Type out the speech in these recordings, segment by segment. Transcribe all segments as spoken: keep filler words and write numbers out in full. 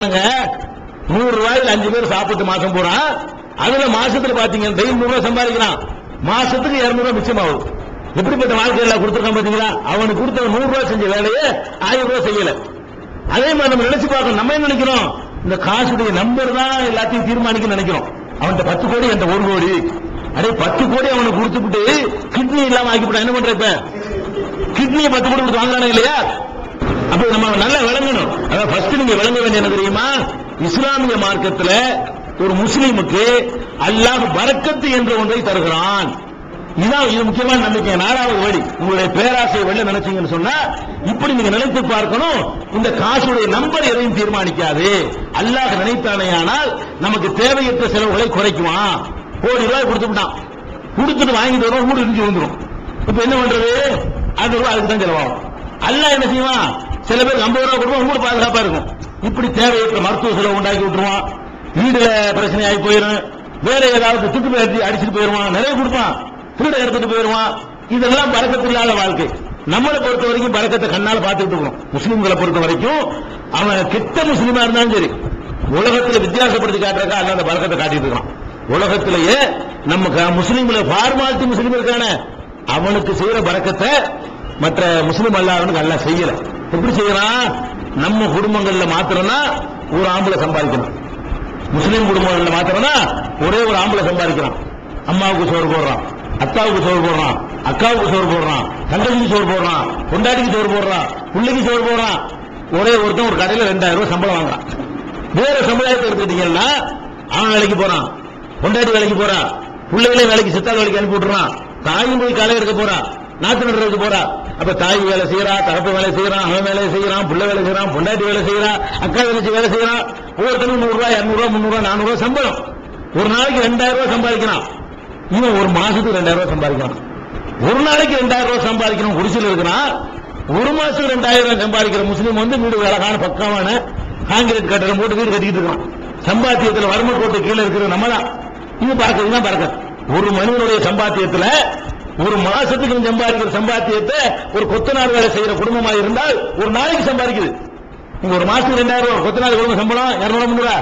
நூறு ரூபாயில அஞ்சு பேர் சாப்பிட்டு மாசம் போறான். அதுல மாசத்துல பாத்தீங்க டெய்லி நூறு ரூபாய் சம்பாதிக்கிறான், மாசத்துக்கு இருநூறு ரூபாய் மிச்சமாகும். எப்படிப்பட்ட வாழ்க்கையில கொடுத்துருக்கான் பாத்தீங்களா? அவனுக்கு கொடுத்த நூறு ரூபாய் செஞ்ச வேலையை ஆயிரம் ரூபாய் செய்யல. அதே மாதிரி நம்ம நினைச்சு பார்க்கணும். நம்ம என்ன நினைக்கிறோம்? இந்த காசுடைய நம்பர் தான் எல்லாத்தையும் தீர்மானிக்க நினைக்கிறோம். அவன்கிட்ட பத்து கோடி, அந்த ஒரு கோடி, அதே பத்து கோடி அவனுக்கு கொடுத்துட்டு கிட்னி இல்லாம ஆக்கிவிட்டா என்ன பண்ற? இப்ப கிட்னியை பத்து கோடி கொடுத்து வாங்குறானே இல்லையா? அப்ப நம்ம நல்லா விளங்கணும். அதான் ஃபர்ஸ்ட் நீங்க விளங்க வேண்டிய என்ன தெரியுமா? இஸ்லாமிய மார்க்கத்தில் ஒரு முஸ்லீமுக்கு அல்லாஹ் பரக்கத்து என்ற ஒன்றை தருகிறான். இதான் இது முக்கியமான நம்பிக்கை. நாலாவது வழி, உங்களுடைய பேராசையை வெளில நினைச்சீங்கன்னு சொன்னா இப்படி நீங்க நினைத்து பார்க்கணும். இந்த காசுடைய நம்பர் எதையும் தீர்மானிக்காது. அல்லாஹ் நினைத்தானேயானால் நமக்கு தேவையற்ற செலவுகளை குறைக்குவான். கோடி ரூபாய் கொடுத்துட்டான், கொடுத்துட்டு வாங்கிட்டு வரும், ஊடு இடிஞ்சு வந்துடும். இப்ப என்ன பண்றது? அது ரூபாய் அதுக்கு தான் செலவாகும். அல்லாஹ் என்ன செய்வான்? சில பேருக்கு ஐம்பது ரூபாய் கொடுப்போம், ஊடு பாதுகாப்பா இருக்கும். இப்படி தேவையற்ற மருத்துவ செலவு உண்டாக்கி விட்டுருவான். வீடுல பிரச்சனை ஆகி போயிடும். வேற ஏதாவது துட்டு அடிச்சு அடிச்சுட்டு போயிருவான், நிறைய கொடுப்பான், திருட எடுத்துட்டு போயிருவான். இதெல்லாம் பரக்கத்து இல்லாத வாழ்க்கை. நம்மளை பொறுத்த வரைக்கும் பரக்கத்தை கண்ணால பார்த்துட்டு இருக்கோம். முஸ்லீம்களை பொறுத்த வரைக்கும் அவன் கெட்ட முஸ்லீமா இருந்தாலும் சரி, உலகத்துல வித்தியாசப்படுத்தி காட்டுறக்கா அல்ல அந்த பரக்கத்தை காட்டிட்டு இருக்கான். உலகத்திலேயே நம்ம முஸ்லீம்களை ஃபார்மாலிட்டி முஸ்லீம் இருக்கான அவனுக்கு செய்யற பரக்கத்தை மற்ற முஸ்லீம் அல்லாதவனுக்கு அல்ல செய்யல. எப்படி செய்யறான்? நம்ம குடும்பங்கள்ல மாத்திரம்னா ஒரு ஆம்பளை சம்பாதிக்கணும். முஸ்லீம் குடும்பங்கள்ல மாத்திரம்னா ஒரே ஒரு ஆம்பளை சம்பாதிக்கிறான். அம்மாவுக்கு சோறு போடுறான், அத்தாவுக்கு சோறு போடுறான், அக்காவுக்கு சோறு போடுறான், தங்கச்சிக்கு சோறு போடுறான், பொண்டாட்டிக்கு சோறு போடுறான், பிள்ளைக்கு சோறு போடுறான். ஒரே ஒருத்தன் ஒரு கடையில் ரெண்டாயிரம் ரூபாய் சம்பளம் வாங்குறான். வேற சமுதாயத்தை எடுத்துட்டீங்கன்னா அவன் வேலைக்கு போறான், பொண்டாட்டி வேலைக்கு போறான், பிள்ளைகளே வேலைக்கு சித்தாள் வேலைக்கு அனுப்பி விட்டுறான், தாயும் போய் களை எடுக்க போறான், நாத்து நடுறதுக்கு போறான். அப்ப தாய் வேலை செய்யறா, தரப்பு வேலை செய்யறான், அவன் வேலை செய்யறான், பிள்ளை வேலை செய்யறான், பொண்டாட்டி வேலை செய்யறான், அக்கா வேலை வேலை செய்யறான். ஒவ்வொருத்தரும் நூறு ரூபாய், இருநூறு ரூபாய், முன்னூறு ரூபாய், நானூறு ரூபாய் சம்பளம். ஒரு நாளைக்கு ரெண்டாயிரம் ரூபாய் சம்பாதிக்கிறான். இவன் ஒரு மாசத்துக்கு ரெண்டாயிரம் ரூபாய் சம்பாதிக்கிறான். ஒரு நாளைக்கு ரெண்டாயிரம் ரூபாய் சம்பாதிக்கணும் குடிசையில் இருக்கிறான். ஒரு மாசத்துக்கு ரெண்டாயிரம் ரூபாய் சம்பாதிக்கிற முஸ்லீம் வந்து வீடு அழகான பக்கமான காங்கிரீட் கட்டடம் போட்டு வீடு கட்டிட்டு இருக்கான். சம்பாத்தியத்தில் வறுமை கோட்டு கீழே இருக்கிற நம்ம தான் இது பார்க்கறதுதான் பார்க்க. ஒரு மனிதனுடைய சம்பாத்தியத்தில் ஒரு மாசத்துக்கு சம்பாதிக்கிற சம்பாத்தியத்தை ஒரு கொத்தனார் வேலை செய்யற குடும்பமாக இருந்தால் ஒரு நாளைக்கு சம்பாதிக்குது. நீங்க ஒரு மாசத்துக்கு ரெண்டாயிரம் ரூபாய் கொத்தனார் குடும்ப சம்பளம் இருநூறு முன்னூறு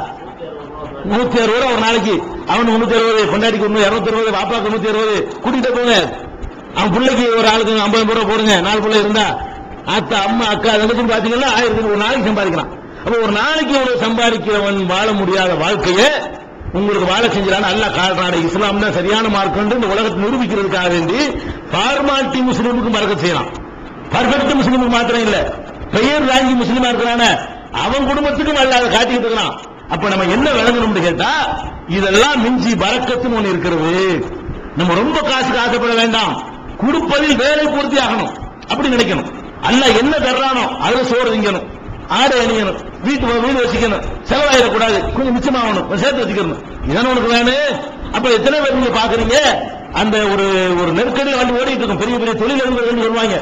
நூத்தி அறுபது ரூபாய் ஒரு நாளைக்கு. அவனுக்கு முன்னூத்தி அறுபது, பொண்டாட்டிக்கு ஒண்ணு இருநூத்தி அறுபது, பாப்பாக்கு நூத்தி அறுபது கூட்டிட்டு போங்க. அவன் பிள்ளைக்கு ஒரு ஆளுக்கு ஐம்பது ரூபாய் போடுங்க. நாலு பிள்ளை இருந்தா அத்தா அம்மா அக்கா தங்கச்சின்னு பாத்தீங்கன்னா ஆயிரத்தி ஒரு நாளைக்கு சம்பாதிக்கிறான். அப்ப ஒரு நாளைக்கு ஒரு சம்பாதிக்கிறவன் வாழ முடியாத வாழ்க்கையை உங்களுக்கு வாழ செஞ்சான அல்லாஹ் காட்டுறான். இஸ்லாம் தான் சரியான மார்க்கம் இந்த உலகத்தை நிரூபிக்கிறதுக்காக வேண்டி ஃபார்மாலிட்டி முஸ்லீமுக்கு பரக்கத் செய்யலாம். பர்ஃபெக்ட் முஸ்லீமுக்கு மாத்திரம் இல்ல, பெயர் வாங்கி முஸ்லீமா இருக்கிறான அவன் குடும்பத்துக்கும் அல்லாஹ் காட்டிட்டு இருக்கிறான். அப்ப நம்ம என்ன விளங்கணும்னு கேட்டா இதெல்லாம் மிஞ்சி பரக்கத்துன்னு ஒண்ணு இருக்கிறது. நம்ம ரொம்ப காசுக்கு ஆசைப்பட வேண்டாம், கொடுப்பதில் வேலை பூர்த்தி ஆகணும் அப்படி நினைக்கணும். அல்லாஹ் என்ன தர்றானோ அதுல சோறு திங்கணும், ஆடை அணியணும், வீட்டு வீடு வச்சுக்கணும், செலவாயிடக்கூடாது, கொஞ்சம் மிச்சமாகணும், சேர்த்து வச்சுக்கணும். இதான உனக்கு வேணும். அப்ப எத்தனை பேர் நீங்க பாக்குறீங்க அந்த ஒரு ஒரு நெருக்கடியில் வந்து ஓடிட்டு இருக்கும். பெரிய பெரிய தொழிலதிபர்கள் வருவாங்க,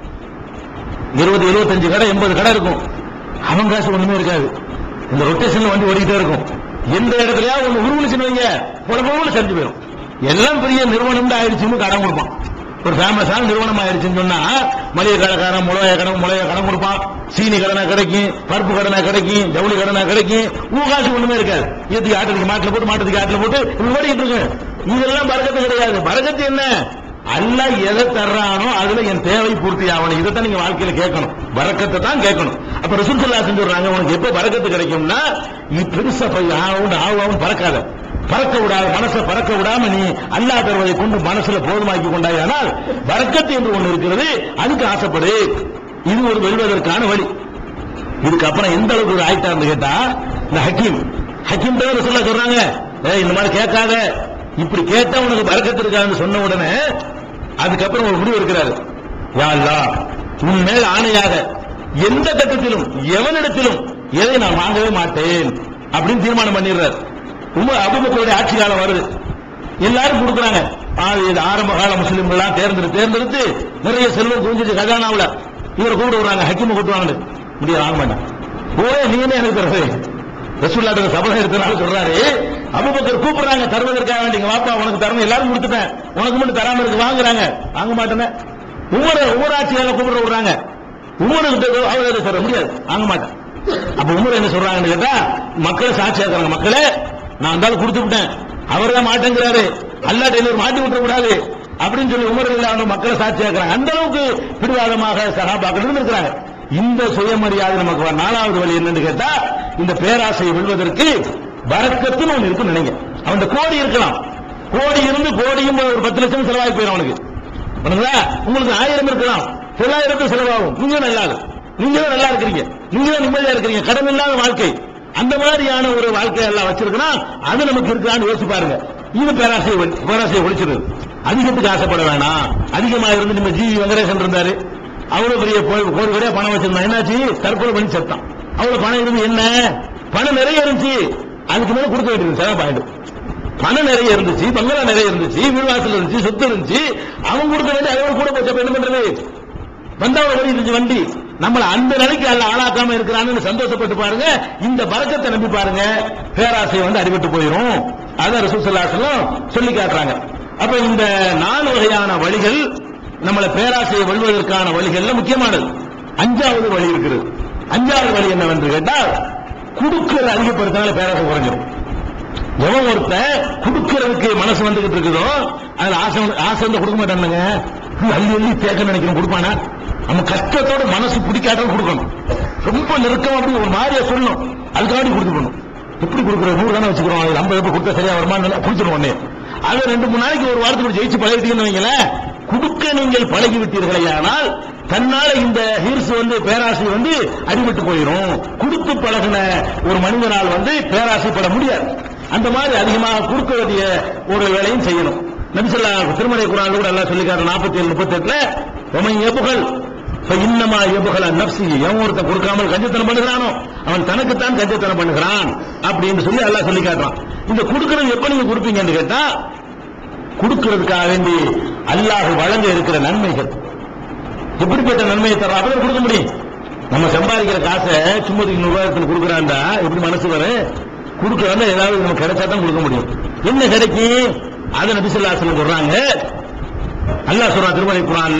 இருபது இருபத்தஞ்சு கடை எண்பது கடை இருக்கும். அவன் காசு ஒண்ணுமே இருக்காது. இந்த ரொட்டேஷன்ல வண்டி ஓடிக்கிட்டே இருக்கும். எந்த இடத்துலயா ஒண்ணு உருவலிச்சுன்னு வைங்க புலப்போல செஞ்சு போயிடும். எல்லாம் பெரிய நிறுவனம் ஆயிடுச்சுன்னு கடன் கொடுப்பான். ஒரு ஃபேமஸான நிறுவனம் ஆயிடுச்சுன்னு சொன்னா மளிகை கடைக்காரன் முளைய கடன் முளைய கடன் கொடுப்பான், சீனி கடனா கிடைக்கும், பருப்பு கடனா கிடைக்கும், ஜவுளி கடனா கிடைக்கும். ஊகாசு ஒண்ணுமே இருக்காது. இதுக்கு ஆட்டத்துக்கு மாட்டில் போட்டு மாட்டத்துக்கு ஆட்டில் போட்டு ஓடிக்கிட்டு இருக்கு. இதெல்லாம் பரக்கத்து கிடையாது. பரக்கத்து என்ன? அல்லாஹ் எதை தர்றானோ அதுல என் தேவை பூர்த்தி ஆகணும். இதைத்தான் நீங்க வாழ்க்கையில கேட்கணும், பரக்கத்தை தான் கேட்கணும். அப்ப ரசூல் ஸல்லல்லாஹு அலைஹி வஸல்லம் சொல்றாங்க, உனக்கு எப்ப பரக்கத்து கிடைக்கும்னா நீ பெருசா போய் ஆகும் ஆகும் பறக்காத, பறக்க விடாத, மனசை பறக்க விடாம நீ அல்லாஹ் தருவதை கொண்டு மனசுல போதுமாக்கி கொண்டாயானால் பரக்கத்து என்று ஒண்ணு இருக்கிறது, அதுக்கு ஆசைப்படு. இது ஒரு வெல்வதற்கான வழி. இதுக்கப்புறம் எந்த அளவுக்கு ஒரு ஆயிட்டா இருந்து கேட்டா இந்த ஹக்கீம் ஹக்கீம் தான் ரசூலுல்லாஹ் சொல்றாங்க, இந்த மாதிரி கேட்காத, இப்படி கேட்டா உனக்கு பரக்கத்து இருக்காதுன்னு சொன்ன உடனே அதுக்கப்புறம் ஒரு முடிவு இருக்கிறாரு. யா அல்லாஹ், உன் மேல் ஆணையாக எந்த கட்டத்திலும் எவனிடத்திலும் எதை நான் வாங்கவே மாட்டேன் அப்படின்னு தீர்மானம் பண்ணிடுறாரு. உமர் அபூபக்கருடைய ஆட்சி காலம் வருது, எல்லாரும் கொடுக்குறாங்க. ஆரம்ப கால முஸ்லிம்கள் தேர்ந்தெடுத்து தேர்ந்தெடுத்து நிறைய செல்வம் குவிஞ்சிச்சு கஜானாவில். இவரை கூப்பிட்டு விடுறாங்க, ஹக்கீமை கூப்பிடுவாங்க. முடியாது, வாங்க மாட்டேன். ஓ நீங்க எனக்கு தருது ரசூலுல்லாஹ் சபதம் எடுத்தனால சொல்றாரு. அபூபக்கர் கூப்பிடுறாங்க தருவதற்காக வேண்டிங்க, வாப்பா உனக்கு தரணும், எல்லாரும் கொடுத்துட்டேன், உனக்கு மட்டும் தராம இருக்கு, வாங்குறாங்க. வாங்க மாட்டேன்னு உமர் உமர் ஆட்சியால கூப்பிட விடுறாங்க. உமருக்கு அவர் சொல்ல முடியாது, வாங்க மாட்டேன். அப்ப உமர் என்ன சொல்றாங்கன்னு கேட்டா மக்களை சாட்சி ஆக்குறாங்க. மக்களே நான் இருந்தாலும் கொடுத்து விட்டேன், அவர் தான் மாட்டேங்கிறாரு, அல்லாஹ் இன்னொரு மாட்டி விட்டுற கூடாது அப்படின்னு சொல்லி உமர் இல்லாம மக்களை சாட்சி ஆக்குறாங்க. அந்த அளவுக்கு பிடிவாதமாக சஹாபாக்கள் இருக்கிறாங்க. இந்த சுயமரியாதை நமக்கு நாலாவது வழி என்னன்னு கேட்டா, இந்த பேராசையை வெல்வதற்கு பரக்கத்துன்னு ஒண்ணு இருக்குன்னு நினைங்க. அவன் கோடி இருக்கலாம், கோடி இருந்து கோடியும் ஒரு பத்து லட்சம் செலவாகி போயிடும் அவனுக்கு. உங்களுக்கு ஆயிரம் இருக்கலாம், தொள்ளாயிரத்து செலவாகும். நீங்க நல்லா நீங்க நல்லா இருக்கிறீங்க, நீங்க நிம்மதியா இருக்கிறீங்க, கடன் இல்லாத வாழ்க்கை. அந்த மாதிரியான ஒரு வாழ்க்கை எல்லாம் வச்சிருக்கா அது நமக்கு இருக்கான்னு யோசிச்சு பாருங்க. இது பேராசையை பேராசையை ஒழிச்சிருது. அதிகத்துக்கு ஆசைப்பட வேணாம். அதிகமா இருந்து நம்ம ஜி வெங்கடேசன் இருந்தாரு, அவ்வளவு பெரிய கோடி கோடியா பணம் வச்சிருந்தான், என்னாச்சு தற்கொலை பண்ணி செத்தான். அவ்வளவு பணம் இருந்து என்ன, பணம் நிறைய இருந்துச்சு, அதுக்கு மேல கொடுக்க வேண்டியது செலவாயிடும். பணம் நிறைய இருந்துச்சு, பங்களா நிறைய இருந்துச்சு, வீடுவாசல் இருந்துச்சு, சொத்து இருந்துச்சு, அவன் கொடுக்க வேண்டிய அதோட கூட போச்சு. என்ன பண்றது, வந்தாவோட வழி இருந்துச்சு வண்டி. நம்மள அந்த நிலைக்கு அல்ல ஆளாக்காம இருக்கிறான்னு சந்தோஷப்பட்டு பாருங்க. இந்த பரக்கத்தை நம்பி பாருங்க, பேராசை வந்து அடிபட்டு போயிடும். அதான் ரசூல் ஸல்லல்லாஹு அலைஹி வஸல்லம் சொல்லி காட்டுறாங்க. அப்ப இந்த நாலு வகையான வழிகள் நம்மள பேராசையை வெல்வதற்கான வழிகள்ல முக்கியமானது. அஞ்சாவது வழி இருக்குது. அஞ்சாவது வழி என்னவென்று கேட்டால், குடுக்கல் அதிகப்படுத்தினால பேராசை குறைஞ்சிடும். எவன் ஒருத்த குடுக்கிறதுக்கு மனசு வந்துகிட்டு இருக்குதோ அதுல ஆசை ஆசை வந்து கொடுக்க மாட்டானுங்க. அள்ளி அள்ளி தேக்க நினைக்கணும், கொடுப்பானா? நம்ம கஷ்டத்தோட மனசு பிடிக்காத கொடுக்கணும். ரொம்ப நெருக்கம் அப்படி ஒரு மாதிரியா சொல்லணும், அதுக்காண்டி கொடுத்துக்கணும். எப்படி கொடுக்குற நூறு தானே வச்சுக்கிறோம், அது ஐம்பது ரூபாய் கொடுத்தா சரியா வருமானம் குடிச்சிடும் உடனே. அது ரெண்டு மூணு நாளைக்கு ஒரு வாரத்துக்கு ஜெயிச்சு பழகிட்டீங்கன்னு வைங்களேன். கொடுக்க நீங்கள் பழகி விட்டீர்களே, ஆனால் தன்னால இந்த ஹீர்ஸ் வந்து பேராசை வந்து அடிபட்டு போயிடும். கொடுத்து பழகின ஒரு மனிதனால் வந்து பேராசைப்பட முடியாது. அந்த மாதிரி அதிகமாக கொடுக்க வேண்டிய ஒரு வேலையும் செய்யணும். நபி ஸல்லல்லாஹு திருமலை குர்ஆன்ல கூட அல்லாஹ் சொல்லிக்காரு நாற்பத்தி ஏழு முப்பத்தி எட்டுல ஒமன் யபுகல் இன்னமா யபுகல் நஃப்ஸி, எவன் ஒருத்த கொடுக்காமல் கஞ்சத்தனம் பண்ணுகிறானோ அவன் தனக்குத்தான் கஞ்சத்தனம் பண்ணுகிறான் அப்படின்னு சொல்லி அல்லாஹ் சொல்லி காட்டுறான். இந்த கொடுக்கறது எப்ப நீங்க கொடுப்பீங்கன்னு கேட்டா, கொடுக்கிறதுக்காக வேண்டி அல்லாஹ் வழங்க இருக்கிற நன்மைகள், எப்படிப்பட்ட நன்மையை தர அவரை கொடுக்க முடியும். நம்ம சம்பாதிக்கிற காசை சும்மா நூறு ரூபாய் கொடுக்குறாண்டா எப்படி மனசு வரும்? கொடுக்கறதா ஏதாவது நமக்கு கிடைச்சா தான் கொடுக்க முடியும். என்ன கிடைக்கும்? அதை நபி ஸல்லல்லாஹு அலைஹி வஸல்லம் சொல்றாங்க. அல்லாஹ் சொல்றான் திருமலை குர்ஆன்ல,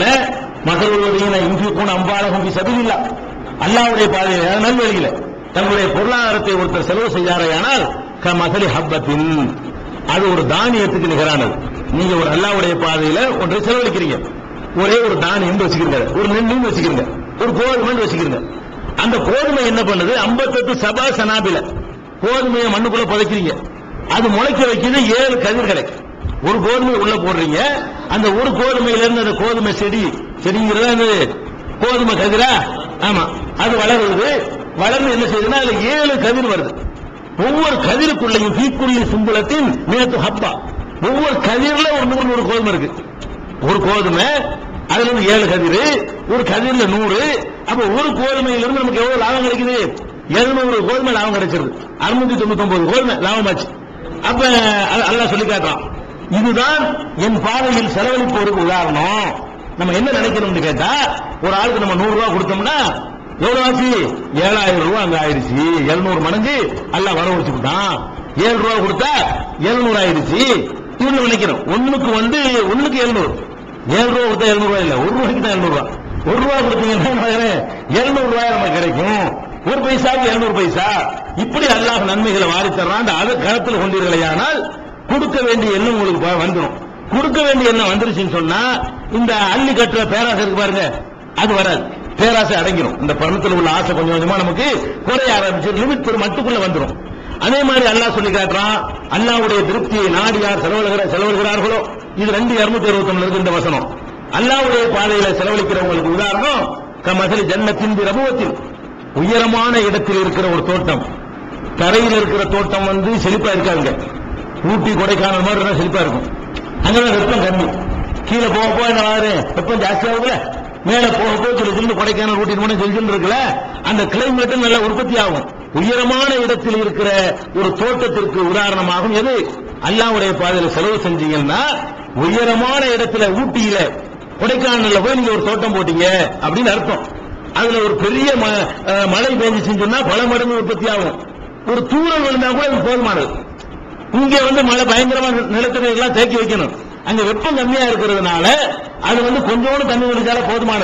மகரூதீன யுன்ஃபிகூன அம்வாலஹும் ஃபீ சபீலில்லாஹ், அல்லாஹ்வுடைய பாதையில நல்வழியில தங்களுடைய பொருளாதாரத்தை ஒருத்தர் செலவு செய்யாரையானால் கமஸலி ஹப்பத்தின், அது ஒரு தானியத்துக்கு நிகரானது. நீங்க ஒரு அல்லாஹ்வுடைய பாதையில ஒன்றை செலவழிக்கிறீங்க, ஒரே ஒரு தானியம் வச்சுக்கிறீங்க, ஒரு நெல் வச்சுக்கிறீங்க, ஒரு கோதுமை வச்சுக்கிறீங்க. அந்த கோதுமை என்ன பண்ணுது? ஐம்பத்தெட்டு சபா சனாபில கோதுமையை மண்ணுக்குள்ள புதைக்கிறீங்க, அது முளைக்க வைக்கிறது ஏழு கதிர் கிடைக்கும். ஒரு கோதுமை உள்ள போடுறீங்க, அந்த ஒரு கோதுமையில இருந்து அந்த கோதுமை செடி செடிங்கிறது கோதுமை கதிரா, ஆமா, அது வளருது. வளர்ந்து என்ன செய்யுதுன்னா அதுல ஏழு கதிர் வருது. ஒவ்வொரு கதிருக்குள்ளையும் தீக்குள்ளி சும்பளத்தின் நேத்து ஹப்பா, ஒவ்வொரு கதிரில ஒரு நூறு நூறு கோதுமை இருக்கு. ஒரு கோதுமை அதுல இருந்து ஏழு கதிர், ஒரு கதிரில நூறு. அப்ப ஒரு கோதுமையிலிருந்து நமக்கு எவ்வளவு லாபம் கிடைக்குது? எழுநூறு கோதுமை லாபம் கிடைச்சிருது. அறுநூத்தி தொண்ணூத்தி ஒன்பது கோதுமை லாபமாச்சு. அப்ப அல்லாஹ் சொல்லி காட்டுறான், இதுதான் என் பாதையில் செலவழிப்போருக்கு உதாரணம். நம்ம என்ன நினைக்கணும்னு கேட்டா, ஒரு ஆளுக்கு நம்ம நூறு ரூபாய் கொடுத்தோம்னா எவ்வளவு ஆச்சு? ஏழாயிரம் ரூபாய் அங்க ஆயிடுச்சு. எழுநூறு மடங்கு அல்லாஹ் வர வச்சுக்கிட்டான். ஏழு ரூபாய் கொடுத்தா எழுநூறு ஆயிடுச்சு. இவங்க நினைக்கிறோம் ஒண்ணுக்கு வந்து ஒண்ணுக்கு எழுநூறு, ஏழு ரூபாய் கொடுத்தா எழுநூறு ரூபாய் இல்ல, ஒரு ரூபாய்க்கு தான் எழுநூறு ரூபாய். ஒரு ரூபாய் கொடுத்தீங்கன்னா எழுநூறு ரூபாய் நமக்கு கிடைக்கும். ஒரு பைசாவுக்கு எழுநூறு பைசா. இப்படி அல்லாஹ் நன்மைகளை வாரி தர்றான். அதை கருத்தில் கொண்டீர்களேயானால் கொடுக்க வேண்டிய எண்ணம் உங்களுக்கு வந்துடும். கொடுக்க வேண்டிய எண்ணம் வந்துருச்சுன்னு சொன்னா இந்த அள்ளி கட்டுற பேராசை இருக்கு பாருங்க, அது வராது. பேராசை அடங்கிடும். இந்த பணத்தில் உள்ள ஆசை கொஞ்சம் கொஞ்சமா நமக்கு குறைய ஆரம்பிச்சு லிமிட் ஒரு மட்டுக்குள்ள வந்துடும். அதே மாதிரி அல்லாஹ் சொல்லி காட்டுறான், அல்லாஹ்வுடைய திருப்தியை நாடி யார் செலவழிக்கிற செலவழிக்கிறார்களோ, இது ரெண்டு இருநூத்தி அறுபத்தி ஒண்ணு இருக்கு இந்த வசனம். அல்லாஹ்வுடைய பாதையில செலவழிக்கிறவங்களுக்கு உதாரணம் கமஸலி ஜன்னத்தின் ரபுவத்தில், உயரமான இடத்தில் இருக்கிற ஒரு தோட்டம். தரையில் இருக்கிற தோட்டம் வந்து செழிப்பா இருக்காங்க. ஊட்டி கொடைக்கானல் மாதிரி இருந்தா செழிப்பா இருக்கும். அங்கதான் வெப்பம் கம்மி. கீழே போக போக என்ன ஆகுது? வெப்பம் ஜாஸ்தி ஆகுதுல. மேல போக போக சொல்லி கொடைக்கானல் ஊட்டி போன செல்லுன்னு இருக்குல்ல, அந்த கிளைமேட் நல்ல உற்பத்தி ஆகும். உயரமான இடத்தில் இருக்கிற ஒரு தோட்டத்திற்கு உதாரணமாகும் எது? அல்லாஹ்வுடைய பாதையில செலவு செஞ்சீங்கன்னா, உயரமான இடத்துல ஊட்டியில கொடைக்கானல்ல போய் நீங்க ஒரு தோட்டம் போட்டீங்க அப்படின்னு அர்த்தம். அதுல ஒரு பெரிய மழை பெஞ்சிச்சுன்னு சொன்னா பல மடங்கு உற்பத்தி ஆகும். ஒரு தூரல் விழுந்தா கூட அது போதுமானது. இங்க வந்து மழை பயங்கரமான நிலத்தடி எல்லாம் தேக்கி வைக்கணும். அங்க வெப்பம் கம்மியா இருக்கிறதுனால அது வந்து கொஞ்சோண்டு தண்ணி விழுந்தால போதுமானது.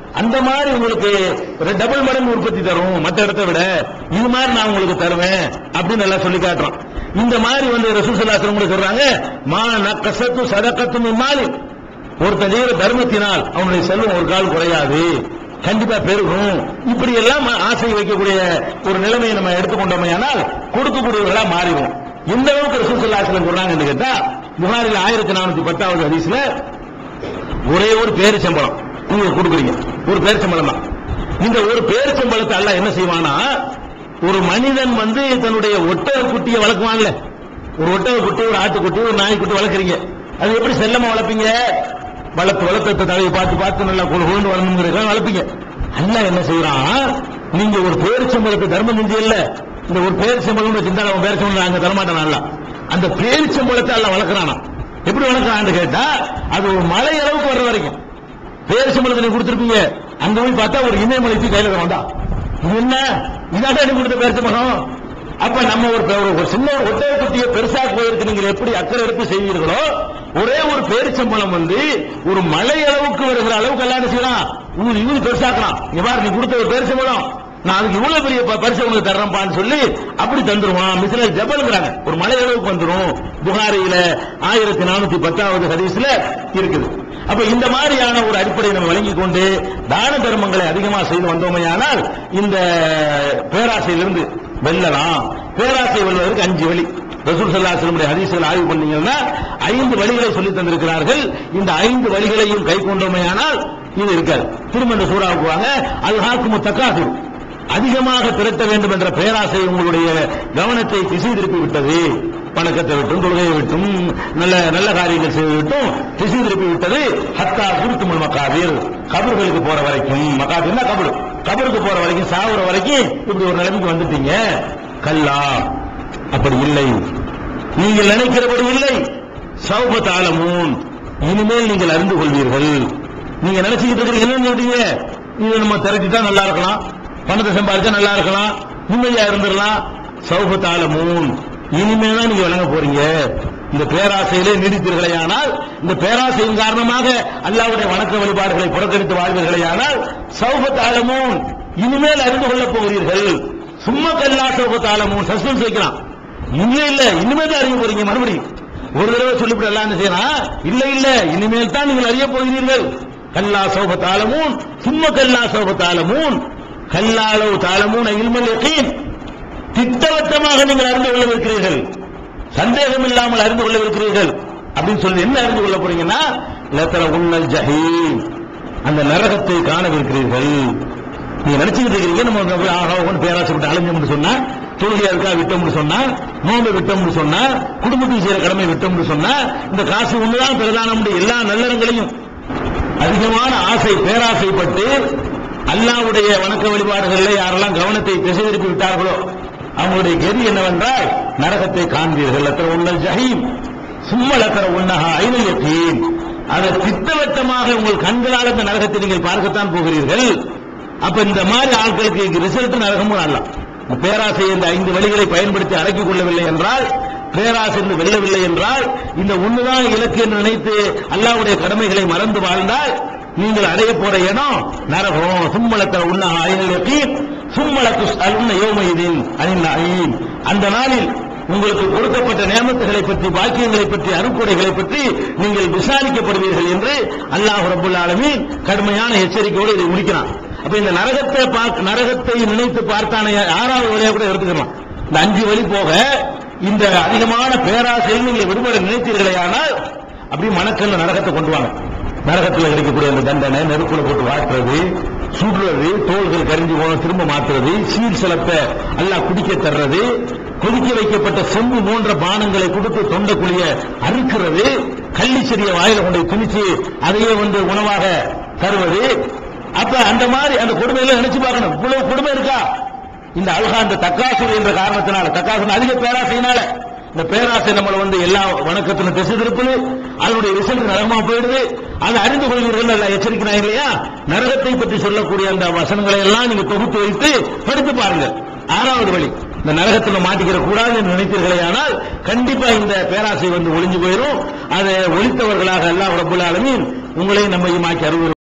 அந்த மாதிரி உங்களுக்கு டபுள் மடங்கு உற்பத்தி தரும் மற்ற இடத்தை விட, இது மாதிரி நான் உங்களுக்கு தருவேன் அப்படின்னு எல்லாம் சொல்லி காட்டுறோம். இந்த மாதிரி வந்து ரசூல் ஸல்லல்லாஹு அலைஹி வஸல்லம் சொல்றாங்க, மா நக்கஸத்து ஸதகத்து மின் மாலி, ஒருத்தன் செய்கிற தர்மத்தினால் அவனுடைய செல்வம் ஒரு கால் குறையாது, கண்டிப்பா பெருகும். இப்படி எல்லாம் ஆசை வைக்கக்கூடிய ஒரு நிலைமையை நம்ம எடுத்துக்கொண்டோமையானால் கொடுக்கக்கூடியவர்களா மாறிடும். எந்த அளவுக்கு ரசூல் ஸல்லல்லாஹு அலைஹி வஸல்லம் சொல்றாங்கன்னு கேட்டா, புகாரில் ஆயிரத்தி நானூத்தி பத்தாவது ஹதீஸ்ல ஒரே ஒரு பேரிச்சம்பழம் நீங்க கொடுக்குறீங்க, ஒரு பேரிச்சம்பழம் தான். இந்த ஒரு பேரிச்சம்பழத்தை அல்லாஹ் என்ன செய்வானா, ஒரு மனிதன் வந்து தன்னுடைய ஒட்டக குட்டியை வளர்க்குவான்ல, ஒரு ஒட்டக குட்டி, ஒரு ஆட்டுக்குட்டி, ஒரு நாய்க்குட்டி வளர்க்குறீங்க, அது எப்படி செல்லமா வளர்ப்பீங்க? வளர்த்து வளர்த்த தலையை பார்த்து பார்த்து நல்லா கொண்டு வரணுங்கிறத வளர்ப்பீங்க. அல்லாஹ் என்ன செய்யறான், நீங்க ஒரு பேரிச்சம்பழத்தை தர்மம் செஞ்சு இல்ல, இந்த ஒரு பேரிச்சம்பழம் சிந்தால பேரிச்சம்பழம் அங்க தரமாட்டான் அல்ல, அந்த பேரிச்சம்பழத்தை எல்லாம் வளர்க்கிறானா. எப்படி வளர்க்கிறான்னு கேட்டா, அது ஒரு மலை அளவுக்கு வர்ற வரைக்கும் பேரிச்சம்பழத்தை நீங்க கொடுத்துருப்பீங்க, அங்க போய் பார்த்தா ஒரு இமயமலைக்கு கையில வந்தா என்ன இதாட்ட நீ கொடுத்த பேரிச்சம்பழம். அப்ப நம்ம ஒரு சின்ன ஒரு ஒட்டக குட்டியை பெருசா போயிருக்கு, நீங்க எப்படி அக்கறை எடுத்து செய்வீர்களோ, ஒரே ஒரு பேரிச்சம்பழம் வந்து ஒரு மலை அளவுக்கு வருகிற அளவுக்கு எல்லாம் செய்யலாம், உங்களுக்கு இவனு பெருசாக்கலாம். இவ்வாறு நீ கொடுத்த ஒரு பேரிச்சம்பழம் நான் அதுக்கு இவ்வளவு பெரிய பரிசு உங்களுக்கு தர்றேன்பான்னு சொல்லி அப்படி தந்துருவான். மிஸ்ல ஜபல்ங்கிறாங்க, ஒரு மலை அளவுக்கு வந்துடும். புகாரியில ஆயிரத்தி நானூத்தி பத்தாவது ஹதீஸ்ல இருக்குது. அப்ப இந்த மாதிரியான ஒரு அடிப்படையை நம்ம வழங்கிக் கொண்டு தான தர்மங்களை அதிகமாக செய்து வந்தோமையானால் இந்த பேராசையிலிருந்து வெல்லலாம். பேராசை வெல்வதற்கு அஞ்சு வழி. ரசூல் ஸல்லல்லாஹு அலைஹி வஸல்லம் ஹதீஸ்களை ஆய்வு பண்ணீங்கன்னா ஐந்து வழிகளை சொல்லி தந்திருக்கிறார்கள். இந்த ஐந்து வழிகளையும் கை கொண்டோமையானால் இது இருக்காது. திரும்ப இந்த சூறாவுக்கு வாங்க. அல்ஹாக்குமு தகாசுர், அதிகமாக திரட்ட வேண்டும் என்ற பேராசை உங்களுடைய கவனத்தை திசை திருப்பி விட்டது. பணக்கத்தை விட்டும், தொழுகையை விட்டும், நல்ல நல்ல காரியங்கள் செய்து விட்டும் திசை திருப்பி விட்டது. ஹத்தா குருத்துமுல் மகாபீர், கபர்களுக்கு போற வரைக்கும். மகாபீர்னா கபரு, கபருக்கு போற வரைக்கும், சாவுற வரைக்கும் இப்படி ஒரு நிலைமைக்கு வந்துட்டீங்க. கல்லா, அப்படி இல்லை, நீங்கள் நினைக்கிறபடி இல்லை. சௌப தாலமூன், இனிமேல் நீங்கள் அறிந்து கொள்வீர்கள். நீங்க நினைச்சுக்கிட்டு இருக்கிறீங்க என்ன சொல்றீங்க, இது நம்ம திரட்டிட்டா நல்லா இருக்கலாம், பணத்தை சம்பாதிச்சா நல்லா இருக்கலாம், நிம்மதியா இருந்துடலாம். சௌப தாலமூன், இனிமேல் தான் நீங்க வழங்க போறீங்க. இந்த பேராசையிலே நீடித்தீர்களே ஆனால், இந்த பேராசையின் காரணமாக அல்லாஹ்வுடைய வணக்க வழிபாடுகளை புறக்கணித்து வாழ்வீர்களே ஆனால், சௌப தாலமூன், இனிமேல் அறிந்து கொள்ளப் போகிறீர்கள். சும்மா கல்லா சௌப தாலமூன், சஸ்பென்ஸ் வைக்கலாம். இல்ல இல்ல இனிமேல் தான் அறிய போறீங்க. மறுபடியும் ஒரு தடவை சொல்லிவிட்டு எல்லாம் என்ன செய்யலாம், இல்ல இல்ல இனிமேல் தான் நீங்கள் அறிய போகிறீர்கள். கல்லா சௌப தாலமூன், சும்மா கல்லா சௌப தாலமூன், கல்லாலோ தாலமூன் இல்மல் யகீன், திட்டவட்டமாக நீங்கள் அறிந்து கொள்ளவிருக்கிறீர்கள், சந்தேகம் இல்லாமல் அறிந்து கொள்ளவிருக்கிறீர்கள். அப்படின்னு சொல்லி என்ன அறிந்து கொள்ள போறீங்கன்னா, லதர உன்னல் ஜஹீம், அந்த நரகத்தை காணவிருக்கிறீர்கள். நீங்க நினைச்சுக்கிட்டு இருக்கீங்க நம்ம ஆக பேராசைப்பட்டு அலைஞ்சோம்னு சொன்னா, தொழுகையா இருக்கா விட்டோம்னு சொன்னா, நோம்பை விட்டோம்னு சொன்னா, குடும்பத்துக்கு செய்யற கடமை விட்டோம்னு சொன்னா, இந்த காசு ஒண்ணுதான் பிரதானம். எல்லா நல்லறங்களையும் அதிகமான ஆசை பேராசைப்பட்டு அல்லாஹ்வுடைய வணக்க வழிபாடுகளில் யாரெல்லாம் கவனத்தை திசை திருப்பி விட்டார்களோ அவங்களுடைய கதி என்னவென்றால் நரகத்தை காண்பீர்கள். லத்தர உன்னல் ஜஹீம் சும்மா லத்தர உன்னஹா ஐனல் யகீன், அதை திட்டவட்டமாக உங்கள் கண்களால் இந்த நரகத்தை நீங்கள் பார்க்கத்தான் போகிறீர்கள். அப்ப இந்த மாதிரி ஆட்களுக்கு ரிசல்ட் நரகமும் அல்ல. பேராசை இந்த ஐந்து வழிகளை பயன்படுத்தி அடக்கிக் கொள்ளவில்லை என்றால், பேராசை வெல்லவில்லை என்றால், இந்த ஒண்ணுதான் இலக்கு என்று நினைத்து அல்லாஹ்வுடைய கடமைகளை மறந்து வாழ்ந்தால் நீங்கள் அடைய போற இடம் நரகம். சும்மலத்த உன்ன ஐனல் யகீன் சும்மலத்து அல்ன யௌமைதின் அனில் நயீம், அந்த நாளில் உங்களுக்கு கொடுக்கப்பட்ட நியமத்துகளை பற்றி, பாக்கியங்களை பற்றி, அருட்கொடைகளை பற்றி நீங்கள் விசாரிக்கப்படுவீர்கள் என்று அல்லாஹ் ரப்பல் ஆலமீன் கடுமையான எச்சரிக்கையோடு இதை முடிக்கிறான். அப்ப இந்த நரகத்தை நரகத்தை நினைத்து பார்த்தானே ஆறாவது வழியாக கூட எடுத்துக்கலாம். இந்த அஞ்சு வழி போக இந்த அதிகமான பேராசையில் நீங்கள் விடுபட நினைத்தீர்களே ஆனால் அப்படியே மனக்கல்ல நரகத்தை கொண்டு வாங்க. நரகத்தில் கிடைக்கக்கூடிய அந்த தண்டனை, நெருப்புல போட்டு வாட்டுறது, சுடுறது, தோள்கள் கரிஞ்சு போன திரும்ப மாற்றுறது, சீர் சிலப்ப எல்லாம் குடிக்க தர்றது, கொதிக்க வைக்கப்பட்ட செம்பு போன்ற பானங்களை கொடுத்து தொண்டை குழிய அறுக்கிறது, கள்ளி செடிய வாயில கொண்டு திணிச்சு அதையே வந்து உணவாக தருவது. அப்ப அந்த மாதிரி அந்த கொடுமையில நினைச்சு பார்க்கணும். இவ்வளவு கொடுமை இருக்கா இந்த அல்ஹா, இந்த தக்காசுர் என்ற காரணத்தினால, தக்காசுர் அதிக பேராசையினால இந்த பேராசை நம்மளை வந்து எல்லா வணக்கத்திலும் திசை திருப்புது, அதனுடைய ரிசல்ட் நரகமா போயிடுது. அதை அறிந்து கொள்வீர்கள் எச்சரிக்கிறாங்க இல்லையா. நரகத்தை பற்றி சொல்லக்கூடிய அந்த வசனங்களை எல்லாம் நீங்க தொகுத்து வைத்து படித்து பாருங்க. ஆறாவது வழி, இந்த நரகத்தில் மாட்டிக்கிற கூடாது என்று நினைத்தீர்களே ஆனால் கண்டிப்பா இந்த பேராசை வந்து ஒளிஞ்சு போயிடும். அதை ஒழித்தவர்களாக அல்லாஹ் ரப்பல் ஆலமீன் உங்களையும் நம்மையும் ஆக்கி அருள்